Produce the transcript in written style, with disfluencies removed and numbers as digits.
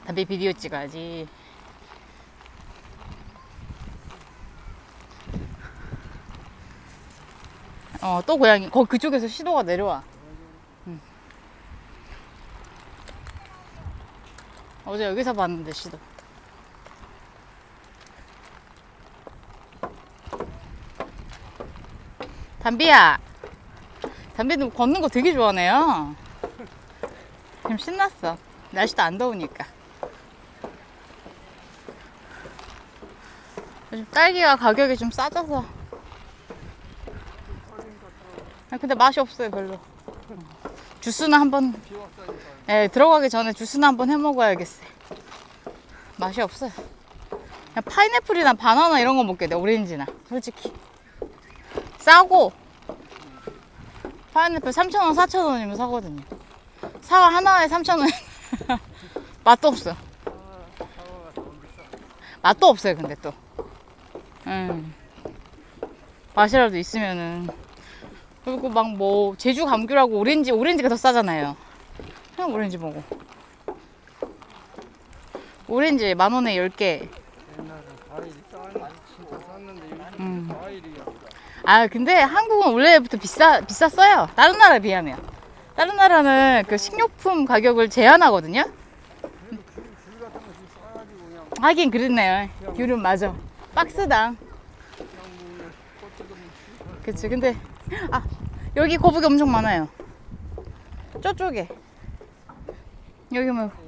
담배 비디오 찍어야지. 또 고양이. 그쪽에서 시도가 내려와. 응. 어제 여기서 봤는데 시도. 담비야. 담비는 걷는 거 되게 좋아하네요. 지금 신났어. 날씨도 안 더우니까. 요즘 딸기가 가격이 좀 싸져서. 근데 맛이 없어요, 별로. 주스나 한번, 들어가기 전에 주스나 한번 해 먹어야겠어요. 맛이 없어요. 그냥 파인애플이나 바나나 이런 거 먹게 돼, 오렌지나. 솔직히. 싸고, 파인애플 3,000원, 4,000원이면 사거든요. 사과 하나에 3,000원. 맛도 없어. 맛도 없어요, 근데 또. 맛이라도 있으면은. 그리고 막 뭐 제주 감귤하고 오렌지가 더 싸잖아요. 그냥 오렌지 먹어. 오렌지 10,000원에 10개. 근데 한국은 원래부터 비쌌어요. 다른 나라에 비하면. 다른 나라는 그 식료품 가격을 제한하거든요. 하긴 그렇네요. 귤은 맞아. 박스당. 그치. 근데 여기 거북이 엄청 많아요. 저쪽에. 여기 뭐